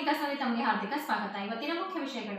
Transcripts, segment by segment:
ವಿಕಾಸದಲ್ಲಿ ತಮಗೆ ಹಾರ್ದಿಕ ಸ್ವಾಗತ. ಇವತ್ತಿನ ಮುಖ್ಯ ವಿಷಯಗಳು.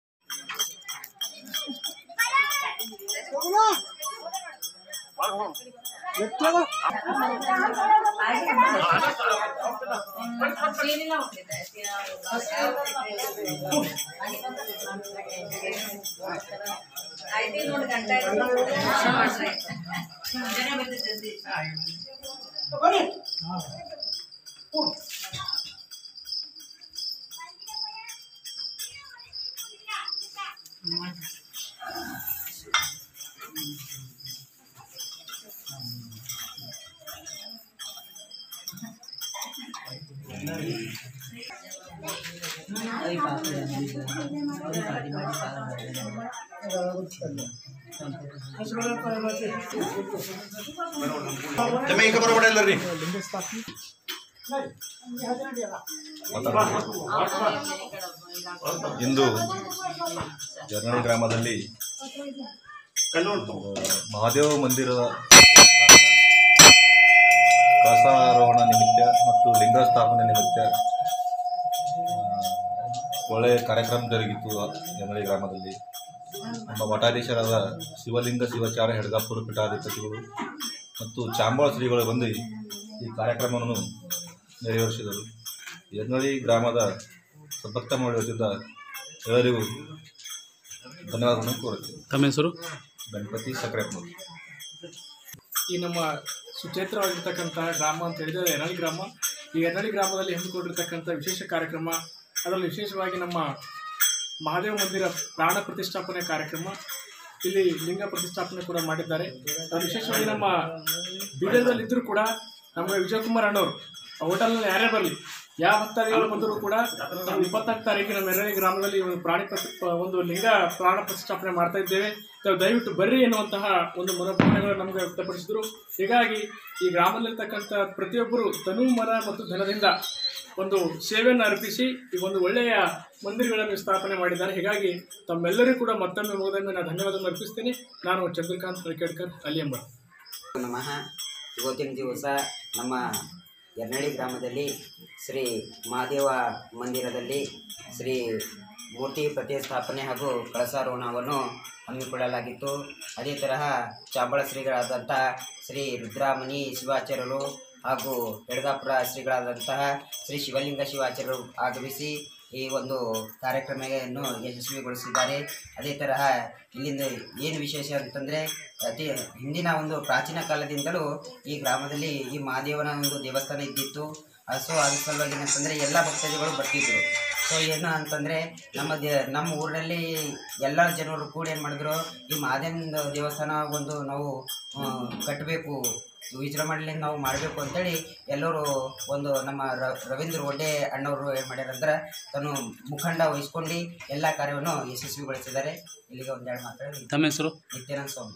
ಇಂದು ಜರ್ನಳ್ಳಿ ಗ್ರಾಮದಲ್ಲಿ ಮಹಾದೇವ ಮಂದಿರದ ಕಳಸಾರೋಹಣ ನಿಮಿತ್ತ ಮತ್ತು ಲಿಂಗ ಸ್ಥಾಪನೆ ನಿಮಿತ್ತ ಒಳ್ಳೆಯ ಕಾರ್ಯಕ್ರಮ ಜರುಗಿತು. ಜರ್ನಳ್ಳಿ ಗ್ರಾಮದಲ್ಲಿ ನಮ್ಮ ಮಠಾಧೀಶರಾದ ಶಿವಲಿಂಗ ಶಿವಾಚಾರ್ಯ ಹೆಡ್ಗಾಪುರ ಪೀಠಾಧಿಪತಿಗಳು ಮತ್ತು ಚಾಂಬಾಳ ಶ್ರೀಗಳು ಬಂದು ಈ ಕಾರ್ಯಕ್ರಮವನ್ನು ನೆರವೇರಿಸಿದರು. ಜರ್ನಳ್ಳಿ ಗ್ರಾಮದ ಸದ್ಭಕ್ತ ಮಾಡುತ್ತಿದ್ದ ಎಲ್ಲರಿಗೂ ಧನ್ಯವಾದಗಳನ್ನು ಕೋರುತ್ತೇವೆ. ತಮ್ಮ ಹೆಸರು? ಗಣಪತಿ ಸಕ್ರೆಪ್ಪ. ಈ ನಮ್ಮ ಸುಚೇತ್ರವಾಗಿರ್ತಕ್ಕಂತಹ ಗ್ರಾಮ ಅಂತ ಹೇಳಿದರೆ ಯರ್ನಳ್ಳಿ ಗ್ರಾಮ. ಈ ಯರ್ನಳ್ಳಿ ಗ್ರಾಮದಲ್ಲಿ ಹಮ್ಮಿಕೊಂಡಿರ್ತಕ್ಕಂಥ ವಿಶೇಷ ಕಾರ್ಯಕ್ರಮ, ಅದರಲ್ಲಿ ವಿಶೇಷವಾಗಿ ನಮ್ಮ ಮಹಾದೇವ ಮಂದಿರ ಪ್ರಾಣ ಪ್ರತಿಷ್ಠಾಪನೆ ಕಾರ್ಯಕ್ರಮ, ಇಲ್ಲಿ ಲಿಂಗ ಪ್ರತಿಷ್ಠಾಪನೆ ಕೂಡ ಮಾಡಿದ್ದಾರೆ. ಅದು ವಿಶೇಷವಾಗಿ ನಮ್ಮ ಬೀದರ್ದಲ್ಲಿದ್ದರೂ ಕೂಡ ನಮಗೆ ವಿಜಯಕುಮಾರ್ ಅಣ್ಣವರು ಹೋಟೆಲ್ನಲ್ಲಿ ಯಾರೇ ಬರಲಿ, ಯಾವ ಭಕ್ತಾದಿಗಳು ಬಂದರೂ ಕೂಡ ನಾವು 24 ತಾರೀಕಿನ ಯರ್ನಳ್ಳಿ ಗ್ರಾಮದಲ್ಲಿ ಒಂದು ಲಿಂಗ ಪ್ರಾಣ ಪ್ರತಿಷ್ಠಾಪನೆ ಮಾಡ್ತಾ ಇದ್ದೇವೆ, ದಯವಿಟ್ಟು ಬರ್ರಿ ಎನ್ನುವಂತಹ ಒಂದು ಮನೋಭಾವನೆಗಳನ್ನು ನಮಗೆ ವ್ಯಕ್ತಪಡಿಸಿದರು. ಹೀಗಾಗಿ ಈ ಗ್ರಾಮದಲ್ಲಿರ್ತಕ್ಕಂಥ ಪ್ರತಿಯೊಬ್ಬರು ತನು ಮನ ಮತ್ತು ಧನದಿಂದ ಒಂದು ಸೇವೆಯನ್ನು ಅರ್ಪಿಸಿ ಈ ಒಂದು ಒಳ್ಳೆಯ ಮಂದಿರಗಳನ್ನು ಸ್ಥಾಪನೆ ಮಾಡಿದ್ದಾರೆ. ಹೀಗಾಗಿ ತಮ್ಮೆಲ್ಲರಿಗೂ ಕೂಡ ಮತ್ತೊಮ್ಮೆ ಮುಗಿದೊಮ್ಮೆ ನಾನು ಧನ್ಯವಾದವನ್ನು ಅರ್ಪಿಸ್ತೀನಿ. ನಾನು ಚಂದ್ರಕಾಂತ್ ಹಳಕೇಡ್ಕರ್ ಅಲಿಯಂಬ. ನಮಃ. ಇವತ್ತಿನ ದಿವಸ ನಮ್ಮ ಯರ್ನಳ್ಳಿ ಗ್ರಾಮದಲ್ಲಿ ಶ್ರೀ ಮಹಾದೇವ ಮಂದಿರದಲ್ಲಿ ಶ್ರೀ ಮೂರ್ತಿ ಪ್ರತಿಷ್ಠಾಪನೆ ಹಾಗೂ ಕಳಸಾರೋಹಣವನ್ನು ಹಮ್ಮಿಕೊಳ್ಳಲಾಗಿತ್ತು. ಅದೇ ತರಹ ಚಾಂಬಳ ಶ್ರೀಗಳಾದಂಥ ಶ್ರೀ ರುದ್ರಾಮಣಿ ಶಿವಾಚಾರ್ಯರು ಹಾಗೂ ಹೆಡ್ಗಾಪುರ ಶ್ರೀಗಳಾದಂತಹ ಶ್ರೀ ಶಿವಲಿಂಗ ಶಿವಾಚಾರ್ಯರು ಆಗಮಿಸಿ ಈ ಒಂದು ಕಾರ್ಯಕ್ರಮವನ್ನು ಯಶಸ್ವಿಗೊಳಿಸಿದ್ದಾರೆ. ಅದೇ ತರಹ ಇಲ್ಲಿಂದ ಏನು ವಿಶೇಷ ಅಂತಂದರೆ ಹಿಂದಿನ ಒಂದು ಪ್ರಾಚೀನ ಕಾಲದಿಂದಲೂ ಈ ಗ್ರಾಮದಲ್ಲಿ ಈ ಮಹಾದೇವನ ಒಂದು ದೇವಸ್ಥಾನ ಇದ್ದಿತ್ತು. ಸೊ ಅದ್ರ ಸಲುವಾಗಿ ಏನಂತಂದರೆ ಎಲ್ಲ ಭಕ್ತಾದಿಗಳು ಬರ್ತಿದ್ರು. ಸೊ ಏನು ಅಂತಂದರೆ ನಮ್ಮ ಊರಿನಲ್ಲಿ ಎಲ್ಲ ಜನರು ಕೂಡ ಏನು ಮಾಡಿದ್ರು, ಈ ಮಹಾದೇವನ ದೇವಸ್ಥಾನ ಒಂದು ನಾವು ಕಟ್ಟಬೇಕು, ವಿಜೃಂಭಣೆಯಿಂದ ನಾವು ಮಾಡಬೇಕು ಅಂತೇಳಿ ಎಲ್ಲರೂ ಒಂದು ನಮ್ಮ ರವೀಂದ್ರ ಒಡ್ಡೆ ಅಣ್ಣವರು ಏನು ಮಾಡ್ಯಾರಂದ್ರೆ ತಾನು ಮುಖಂಡ ವಹಿಸ್ಕೊಂಡು ಎಲ್ಲ ಕಾರ್ಯವನ್ನು ಯಶಸ್ವಿಗೊಳಿಸಿದ್ದಾರೆ. ಇಲ್ಲಿಗೆ ಒಂದೆರಡು ಮಾತಾಡಿ. ತಮ್ಮ ಹೆಸರು? ನಿತ್ಯಾನಂದ ಸ್ವಾಮಿ.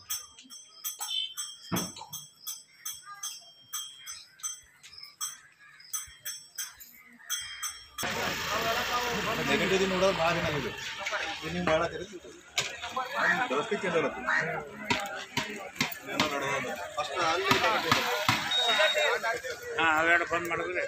ನೆಗೆಟಿವ್ ನೋಡೋದು ಭಾಳ ಏನಾಗಿದೆ ನೀವು ಮಾಡತ್ತೀರಿ ಫಸ್ಟ್ ಅವೆರಡು ಬಂದ್ ಮಾಡಿದ್ರೆ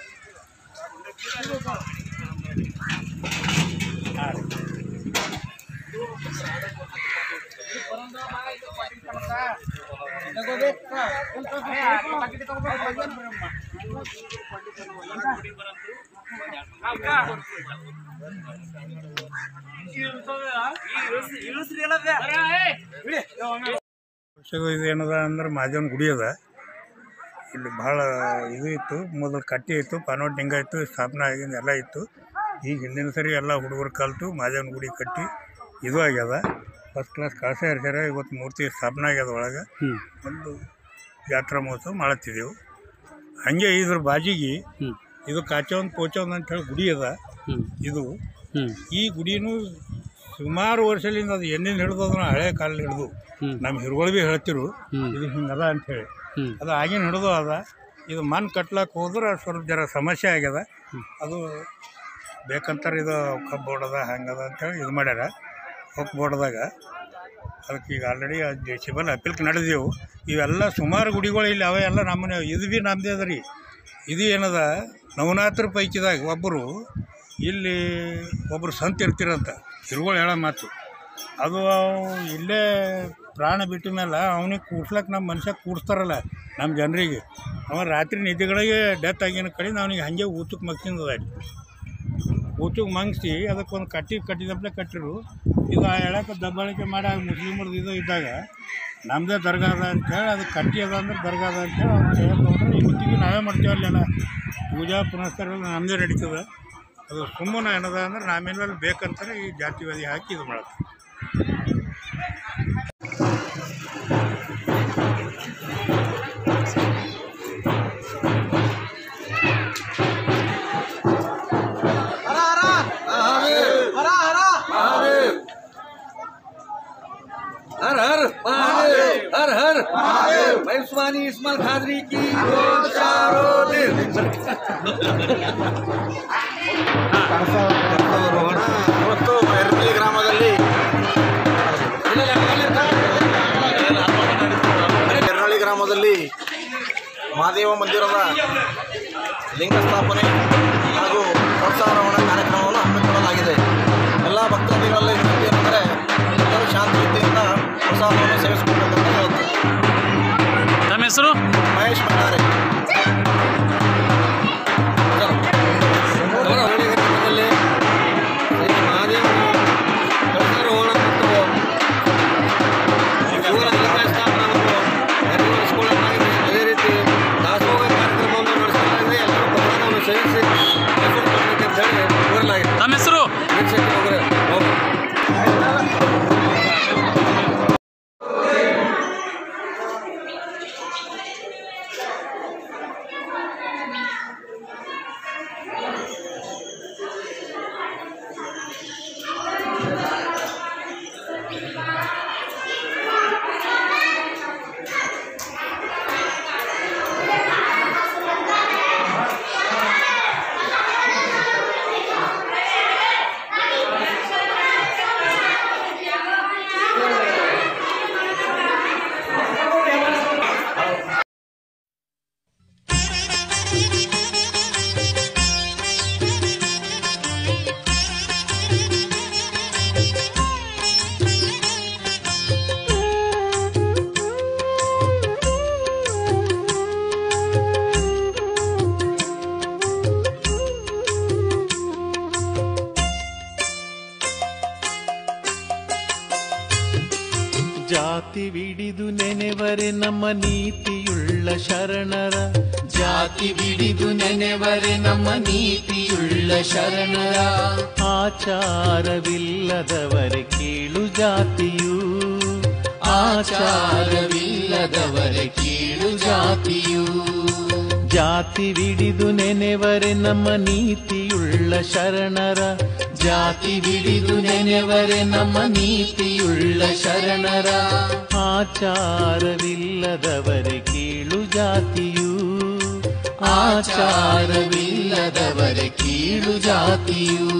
ಇದು ಏನದ ಅಂದ್ರೆ ಮಹಾದೇವನ ಗುಡಿ ಅದ. ಇಲ್ಲಿ ಭಾಳ ಇದು ಇತ್ತು, ಮೊದಲು ಕಟ್ಟಿ ಇತ್ತು, ಪಾನವಟ್ ಲಿಂಗ ಇತ್ತು, ಸ್ಥಾಪನೆ ಆಗಿಂದ ಎಲ್ಲ ಇತ್ತು. ಈಗ ಹಿಂದಿನ ಸರಿ ಎಲ್ಲ ಹುಡುಗರು ಕಲಿತು ಮಹಾದೇವನ ಗುಡಿ ಕಟ್ಟಿ ಇದು ಆಗ್ಯದ. ಫಸ್ಟ್ ಕ್ಲಾಸ್ ಕಳಸ ಇರ್ತಾರೆ. ಇವತ್ತು ಮೂರ್ತಿ ಸ್ಥಾಪನೆ ಆಗ್ಯದ. ಒಳಗೆ ಒಂದು ಜಾತ್ರಾ ಮಹೋತ್ಸವ ಮಾಡತ್ತಿದ್ದೆವು. ಹಾಗೆ ಇದ್ರ ಬಾಜಿಗೆ ಇದು ಕಾಚವನ್ ಪೋಚವನ್ ಅಂತ ಹೇಳಿ ಗುಡಿ ಅದ. ಇದು ಈ ಗುಡಿನೂ ಸುಮಾರು ವರ್ಷದಿಂದ ಅದು ಎಣ್ಣಿಂದ ಹಿಡಿದು ಅದನ್ನ ಹಳೆ ಕಾಲದಲ್ಲಿ ಹಿಡಿದು ನಮ್ಮ ಹಿರುಗಳು ಭೀ ಹೇಳ್ತಿರು ಇದು ಹಿಂಗದ ಅಂಥೇಳಿ. ಅದು ಆಗಿನ ಹಿಡಿದು ಅದ. ಇದು ಮಣ್ಣು ಕಟ್ಲಕ್ಕೆ ಹೋದ್ರೆ ಸ್ವಲ್ಪ ಜರ ಸಮಸ್ಯೆ ಆಗ್ಯದ. ಅದು ಬೇಕಂತಾರೆ ಇದು ಕಬ್ಬು ಬೋರ್ಡದ ಹಂಗದ ಅಂಥೇಳಿ ಇದು ಮಾಡ್ಯಾರ. ಹೊಕ್ ಬೋರ್ಡ್ದಾಗ ಅದಕ್ಕೆ ಈಗ ಆಲ್ರೆಡಿ ಸಿಬಲ್ ಅಪೀಲ್ಗೆ ನಡೆದೆವು. ಇವೆಲ್ಲ ಸುಮಾರು ಗುಡಿಗಳು ಇಲ್ಲಿ ಅವೆ ಎಲ್ಲ ನಮ್ಮನೆ. ಇದು ಭೀ ನಮ್ಮದೇ ಅದ ರೀ. ಇದು ಏನದ ನವನಾಥರ ಪೈಕಿದಾಗ ಒಬ್ಬರು ಇಲ್ಲಿ ಒಬ್ಬರು ಸಂತ ಇರ್ತಿರಂತ ಹಿರುಗಳು ಹೇಳೋ ಮಾತು ಅದು ಇಲ್ಲೇ ಪ್ರಾಣ ಬಿಟ್ಟ ಮೇಲೆ ಅವನಿಗೆ ಕೂಡ್ಸ್ಲಕ್ಕೆ ನಮ್ಮ ಮನುಷ್ಯ ಕೂಡಿಸ್ತಾರಲ್ಲ ನಮ್ಮ ಜನರಿಗೆ ಅವ ರಾತ್ರಿ ನಿದ್ದೆಗಳಿಗೆ ಡೆತ್ ಆಗಿನ ಕಡೆಯಿಂದ ಅವನಿಗೆ ಹಾಗೆ ಊಟಕ್ಕೆ ಮಗ್ಸಿಂದದ ಅಲ್ಲಿ ಊಟಕ್ಕೆ ಮಂಗಿಸಿ ಅದಕ್ಕೊಂದು ಕಟ್ಟಿದಪ್ಲೆ ಕಟ್ಟಿರು ಈಗ ಹೇಳಕ್ಕೆ ದಬ್ಬಾಳಿಕೆ ಮಾಡಿ ಮುಸ್ಲಿಮರದ್ದು ಇದು ಇದ್ದಾಗ ನಮ್ಮದೇ ದರ್ಗಾ ಅದ ಅಂತೇಳಿ ಅದು ಕಟ್ಟಿ ಅದ ಅಂದ್ರೆ ದರ್ಗಾ ಅದ ಅಂತೇಳಿ ಅವ್ರು ಹೇಳ್ಕೊಂಡ್ರೆ ಇವತ್ತಿಗೆ ನಾವೇ ಮಾಡ್ತೀವಿ ಅಲ್ಲೆಲ್ಲ ಪೂಜಾ ಪುನಸ್ಕಾರ ನಮ್ಮದೇ ನಡೀತದೆ ಅದು ಸುಮ್ಮನೆ ಏನದ ಅಂದ್ರೆ ನಾಮೇಲೆ ಬೇಕಂತಾರೆ ಈ ಜಾತಿವಾದಿ ಹಾಕಿ ಇದು ಮಾಡೋದು. हर हर महादेव हर हर महादेव भाई उस्मानी इस्माइल खादरी की चारों दिन ಇವತ್ತು ಎರಡನೇ ಗ್ರಾಮದಲ್ಲಿ ಎರಡಳ್ಳಿ ಗ್ರಾಮದಲ್ಲಿ ಮಹಾದೇವ ಮಂದಿರದ ಲಿಂಗ ಸ್ಥಾಪನೆ ಹಾಗೂ ಪ್ರೋತ್ಸಾಹರವಣ ಕಾರ್ಯಕ್ರಮವನ್ನು ಹಮ್ಮಿಕೊಳ್ಳಲಾಗಿದೆ. ಎಲ್ಲ ಭಕ್ತಾದಿಗಳಲ್ಲಿ ವಿನಂತಿ ಏನೆಂದರೆ ಎಲ್ಲರೂ ಶಾಂತಿಯುತಿಯಿಂದ ಪ್ರಸಾದವನ್ನು ಸೇವಿಸಿಕೊಳ್ಳಬೇಕಂತ ಹೇಳ್ತಾರೆ. ನಮ್ಮ ಹೆಸರು ಮಹೇಶ್ ಭಂಡಾರೆ. ನಮ್ಮ ಹೆಸರು ಜಾತಿ ವಿಡಿದು ನೆನೆವರೆ ನಮ್ಮ ನೀತಿಯುಳ್ಳ ಶರಣರ ಜಾತಿ ವಿಡಿದು ನೆನೆವರೆ ನಮ್ಮ ನೀತಿಯುಳ್ಳ ಶರಣರ ಆಚಾರವಿಲ್ಲದವರೆ ಕೀಳು ಜಾತಿಯು ಆಚಾರವಿಲ್ಲದವರೆ ಕೀಳು ಜಾತಿಯು ಜಾತಿ ವಿಡಿದು ನೆನೆವರೆ ನಮ್ಮ ನೀತಿಯುಳ್ಳ ಶರಣರ ಜಾತಿ ವಿಡಿದು ನೆನೆವರೆ ನಮ್ಮ ನೀತಿಯುಳ್ಳ ಶರಣರ ಆಚಾರವಿಲ್ಲದವರೆ ಕೀಳು ಜಾತಿಯು ಆಚಾರವಿಲ್ಲದವರೆ ಕೀಳು ಜಾತಿಯು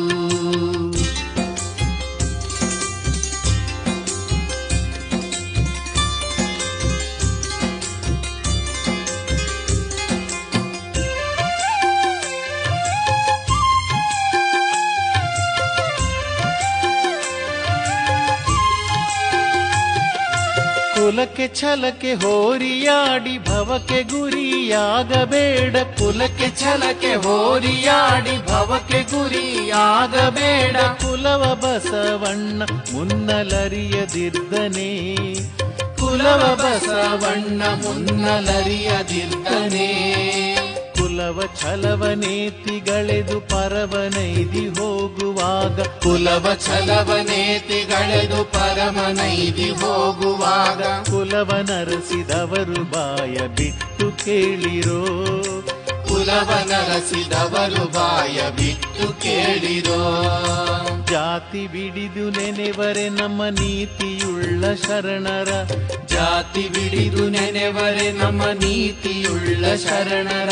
ಕುಲಕ್ಕೆ ಛಲಕ್ಕೆ ಹೋರಿಯಾಡಿ ಭವಕ್ಕೆ ಗುರಿಯಾಗಬೇಡ ಕುಲಕ್ಕೆ ಛಲಕ್ಕೆ ಹೋರಿಯಾಡಿ ಭವಕ್ಕೆ ಗುರಿಯಾಗಬೇಡ ಕುಲವ ಬಸವಣ್ಣ ಮುನ್ನಲರಿಯದಿರ್ದನೆ ಕುಲವ ಬಸವಣ್ಣ ಮುನ್ನಲರಿಯದಿರ್ದನೆ ಕುಲವ ಛಲವ ನೇತಿಗಳೆದು ಪರವನೈದಿ ಹೋಗುವಾಗ ಕುಲವ ಛಲವ ನೇತಿಗಳೆದು ಪರಮನೈದಿ ಹೋಗುವಾಗ ಕುಲವ ನರಸಿದವರು ಬಾಯ ಬಿಟ್ಟು ಕೇಳಿರೋ ಕುಲವ ನರಸಿದವರು ಬಾಯ ಬಿಟ್ಟು ಕೇಳಿರೋ ಜಾತಿ ಬಿಡಿದು ನೆನೆವರೆ ನಮ್ಮ ನೀತಿಯುಳ್ಳ ಶರಣರ ಜಾತಿ ಬಿಡಿದು ನೆನೆವರೆ ನಮ್ಮ ನೀತಿಯುಳ್ಳ ಶರಣರ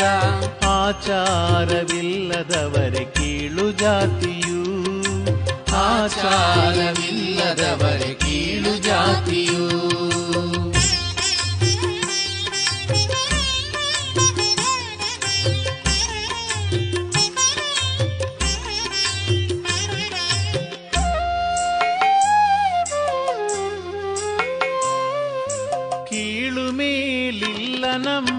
ಆಚಾರವಿಲ್ಲದವರೆ ಕೀಳು ಜಾತಿಯು ಆಚಾರವಿಲ್ಲದವರೆ ಕೀಳು ಜಾತಿಯು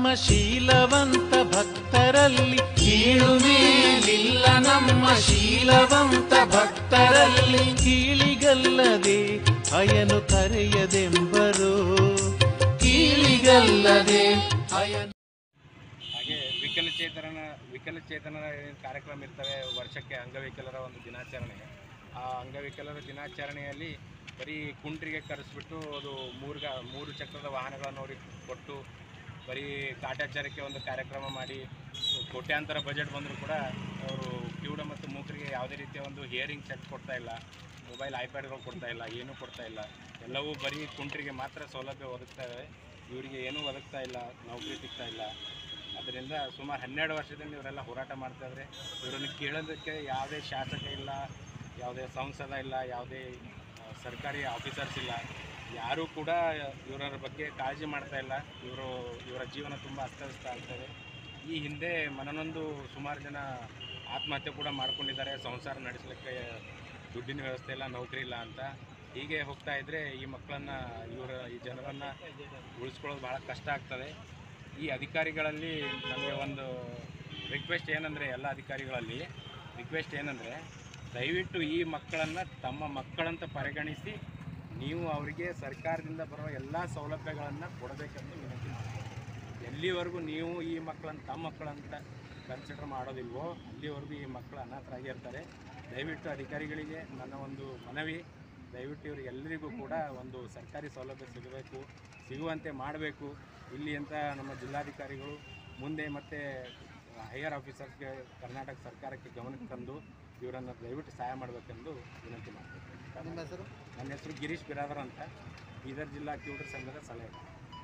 ಶೀಲವಂತ ಭಕ್ತರಲ್ಲಿ, ಕೀಳು ಮೇಲಿಲ್ಲ ನಮ್ಮ ಶೀಲವಂತ ಭಕ್ತರಲ್ಲಿ. ಕೀಳಿಗಲ್ಲದೆ ಅಯನು ಕರೆಯದೆಂಬರು, ಕೀಳಿಗಲ್ಲದೆ ಅಯನು. ಹಾಗೆ ವಿಕಲಚೇತನರ ಕಾರ್ಯಕ್ರಮ ಇರ್ತವೆ ವರ್ಷಕ್ಕೆ, ಅಂಗವಿಕಲರ ಒಂದು ದಿನಾಚರಣೆ. ಆ ಅಂಗವಿಕಲರ ದಿನಾಚರಣೆಯಲ್ಲಿ ಬರೀ ಕುಂಟ್ರಿಗೆ ಕರೆಸ್ಬಿಟ್ಟು ಅದು ಮೂರು ಚಕ್ರದ ವಾಹನಗಳನ್ನು ಅವ್ರಿಗೆ ಕೊಟ್ಟು ಬರೀ ಕಾಟಾಚಾರಕ್ಕೆ ಒಂದು ಕಾರ್ಯಕ್ರಮ ಮಾಡಿ ಕೋಟ್ಯಾಂತರ ಬಜೆಟ್ ಬಂದರೂ ಕೂಡ ಅವರು ಕಿವುಡ ಮತ್ತು ಮೂಕರಿಗೆ ಯಾವುದೇ ರೀತಿಯ ಒಂದು ಹಿಯರಿಂಗ್ ಸೆಟ್ ಕೊಡ್ತಾ ಇಲ್ಲ, ಮೊಬೈಲ್ ಐಪ್ಯಾಡ್ಗಳು ಕೊಡ್ತಾ ಇಲ್ಲ, ಏನೂ ಕೊಡ್ತಾ ಇಲ್ಲ. ಎಲ್ಲವೂ ಬರೀ ಕುಂಟ್ರಿಗೆ ಮಾತ್ರ ಸೌಲಭ್ಯ ಒದಗ್ತಾ ಇವೆ, ಇವರಿಗೆ ಏನೂ ಒದಗ್ತಾ ಇಲ್ಲ, ನೌಕರಿ ಸಿಗ್ತಾ ಇಲ್ಲ. ಅದರಿಂದ ಸುಮಾರು 12 ವರ್ಷದಿಂದ ಇವರೆಲ್ಲ ಹೋರಾಟ ಮಾಡ್ತಾಯಿದ್ರೆ ಇವರನ್ನು ಕೇಳೋದಕ್ಕೆ ಯಾವುದೇ ಶಾಸಕ ಇಲ್ಲ, ಯಾವುದೇ ಸಂಸದ ಇಲ್ಲ, ಯಾವುದೇ ಸರ್ಕಾರಿ ಆಫೀಸರ್ಸ್ ಇಲ್ಲ, ಯಾರೂ ಕೂಡ ಇವರ ಬಗ್ಗೆ ಕಾಳಜಿ ಮಾಡ್ತಾ ಇಲ್ಲ. ಇವರ ಜೀವನ ತುಂಬ ಅಸ್ತವ್ಯಸ್ತ ಆಗ್ತದೆ. ಈ ಹಿಂದೆ ಮನನೊಂದು ಸುಮಾರು ಜನ ಆತ್ಮಹತ್ಯೆ ಕೂಡ ಮಾಡ್ಕೊಂಡಿದ್ದಾರೆ, ಸಂಸಾರ ನಡೆಸಲಿಕ್ಕೆ ದುಡ್ಡಿನ ವ್ಯವಸ್ಥೆ ಇಲ್ಲ, ನೌಕರಿ ಇಲ್ಲ ಅಂತ. ಹೀಗೆ ಹೋಗ್ತಾ ಇದ್ದರೆ ಈ ಮಕ್ಕಳನ್ನು ಈ ಜನರನ್ನು ಉಳಿಸ್ಕೊಳ್ಳೋದು ಭಾಳ ಕಷ್ಟ ಆಗ್ತದೆ. ಈ ಅಧಿಕಾರಿಗಳಲ್ಲಿ ನಮಗೆ ಒಂದು ರಿಕ್ವೆಸ್ಟ್ ಏನಂದರೆ, ಎಲ್ಲ ಅಧಿಕಾರಿಗಳಲ್ಲಿ ರಿಕ್ವೆಸ್ಟ್ ಏನಂದರೆ, ದಯವಿಟ್ಟು ಈ ಮಕ್ಕಳನ್ನು ತಮ್ಮ ಮಕ್ಕಳಂತ ಪರಿಗಣಿಸಿ ನೀವು ಅವರಿಗೆ ಸರ್ಕಾರದಿಂದ ಬರುವ ಎಲ್ಲ ಸೌಲಭ್ಯಗಳನ್ನು ಕೊಡಬೇಕೆಂದು ವಿನಂತಿ ಮಾಡ್ತೀನಿ. ಎಲ್ಲಿವರೆಗೂ ನೀವು ಈ ಮಕ್ಕಳನ್ನು ತಮ್ಮ ಮಕ್ಕಳಂತ ಕನ್ಸಿಡರ್ ಮಾಡೋದಿಲ್ವೋ ಅಲ್ಲಿವರೆಗೂ ಈ ಮಕ್ಕಳು ಅನಾಥರಾಗಿರ್ತಾರೆ. ದಯವಿಟ್ಟು ಅಧಿಕಾರಿಗಳಿಗೆ ನನ್ನ ಒಂದು ಮನವಿ, ದಯವಿಟ್ಟು ಇವರಿಗೆಲ್ಲರಿಗೂ ಕೂಡ ಒಂದು ಸರ್ಕಾರಿ ಸೌಲಭ್ಯ ಸಿಗುವಂತೆ ಮಾಡಬೇಕು. ಇಲ್ಲಿ ಅಂತ ನಮ್ಮ ಜಿಲ್ಲಾಧಿಕಾರಿಗಳು ಮುಂದೆ ಮತ್ತು ಹೈಯರ್ ಆಫೀಸರ್ಸ್ಗೆ ಕರ್ನಾಟಕ ಸರ್ಕಾರಕ್ಕೆ ಗಮನಕ್ಕೆ ತಂದು ಇವರನ್ನು ದಯವಿಟ್ಟು ಸಹಾಯ ಮಾಡಬೇಕೆಂದು ವಿನಂತಿ ಮಾಡ್ತೀನಿ. ನಿಮ್ಮ ಹೆಸರು? ನನ್ನ ಹೆಸರು ಗಿರೀಶ್ ಬಿರಾದರ್ ಅಂತ, ಬೀದರ್ ಜಿಲ್ಲಾ ಕಿವುಡರ ಸಂಘದ ಸಲಹೆಗಾರ.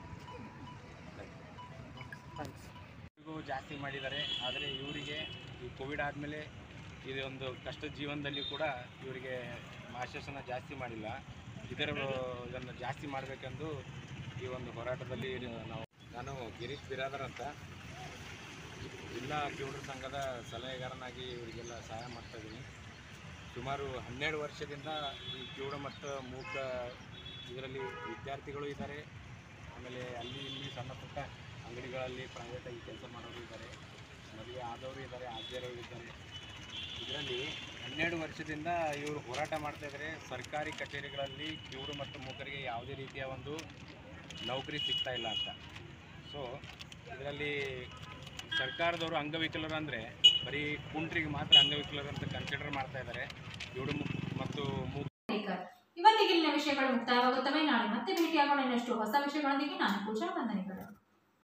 ಜಾಸ್ತಿ ಮಾಡಿದ್ದಾರೆ, ಆದರೆ ಇವರಿಗೆ ಈ ಕೋವಿಡ್ ಆದಮೇಲೆ ಇದೊಂದು ಕಷ್ಟದ ಜೀವನದಲ್ಲಿ ಕೂಡ ಇವರಿಗೆ ಮಾಶಾಸನ ಜಾಸ್ತಿ ಮಾಡಿಲ್ಲ. ಇದನ್ನು ಜಾಸ್ತಿ ಮಾಡಬೇಕೆಂದು ಈ ಒಂದು ಹೋರಾಟದಲ್ಲಿ ನಾನು ಗಿರೀಶ್ ಬಿರಾದರ್ ಅಂತ, ಜಿಲ್ಲಾ ಕಿವುಡರ ಸಂಘದ ಸಲಹೆಗಾರನಾಗಿ ಇವರಿಗೆಲ್ಲ ಸಹಾಯ ಮಾಡ್ತಾಯಿದ್ದೀನಿ. ಸುಮಾರು 12 ವರ್ಷದಿಂದ ಈ ಕಿವುಡ ಮತ್ತು ಮೂಕ ಇದರಲ್ಲಿ ವಿದ್ಯಾರ್ಥಿಗಳು ಇದ್ದಾರೆ, ಆಮೇಲೆ ಅಲ್ಲಿ ಇಲ್ಲಿ ಸಣ್ಣ ಪುಟ್ಟ ಅಂಗಡಿಗಳಲ್ಲಿ ಪ್ರೈವೇಟಾಗಿ ಕೆಲಸ ಮಾಡೋರು ಇದ್ದಾರೆ, ಮದುವೆ ಆದವರು ಇದ್ದಾರೆ, ಆಗದಿರೋರು ಇದ್ದಾರೆ. ಇದರಲ್ಲಿ 12 ವರ್ಷದಿಂದ ಇವರು ಹೋರಾಟ ಮಾಡ್ತಾಯಿದ್ದಾರೆ. ಸರ್ಕಾರಿ ಕಚೇರಿಗಳಲ್ಲಿ ಕಿವುಡು ಮತ್ತು ಮೂಕರಿಗೆ ಯಾವುದೇ ರೀತಿಯ ಒಂದು ನೌಕರಿ ಸಿಗ್ತಾ ಇಲ್ಲ ಅಂತ. ಸೊ ಇದರಲ್ಲಿ ಸರ್ಕಾರದವರು ಅಂಗವಿಕಲರು ಅಂದರೆ ಬರೀ ಕುಂಟ್ರಿಗೆ ಮಾತ್ರ ಅಂಗವಿಕಲರು ಅಂತ ಕನ್ಸಿಡರ್ ಮಾಡ್ತಾ ಇದ್ದಾರೆ. ಕಿವುಡು ಮತ್ತು ಮೂಕ. ಇವತ್ತಿಗಿನ ವಿಷಯಗಳು ಮುಕ್ತಾಯವಾಗುತ್ತವೆ. ನಾಳೆ ಮತ್ತೆ ಭೇಟಿಯಾಗೋಣ ಇನ್ನಷ್ಟು ಹೊಸ ವಿಷಯಗಳೊಂದಿಗೆ. ನಾನು ಪೂಜಾ ವಂದನೆಗಳು.